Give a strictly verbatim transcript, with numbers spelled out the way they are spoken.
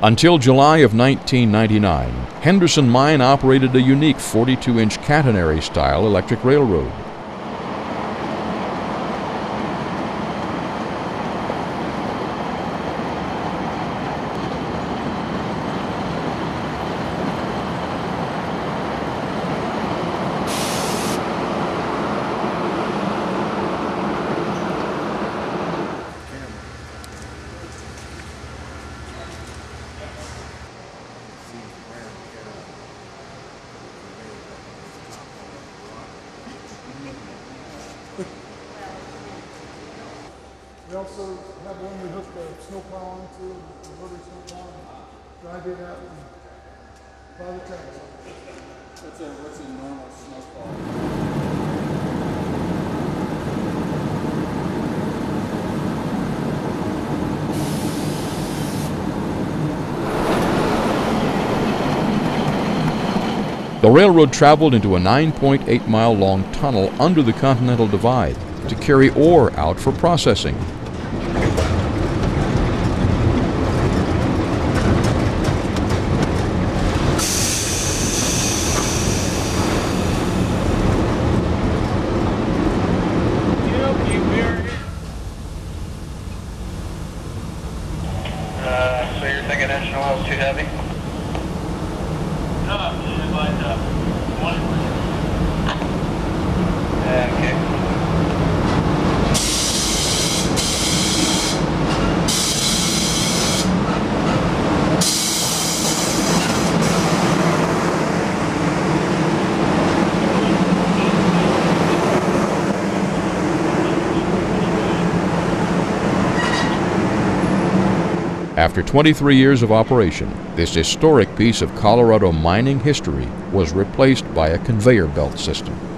Until July of nineteen ninety-nine, Henderson Mine operated a unique forty-two inch cantenary style electric railroad. We also have one we hook the snowplow onto, the rotary snowplow, and drive it out and plow the tracks. What's a, what's a normal snowplow? The railroad traveled into a nine point eight mile long tunnel under the Continental Divide to carry ore out for processing. Uh, so you're thinking engine oil is too heavy? No, it's like uh, one. Yeah, okay. After twenty-three years of operation, this historic piece of Colorado mining history was replaced by a conveyor belt system.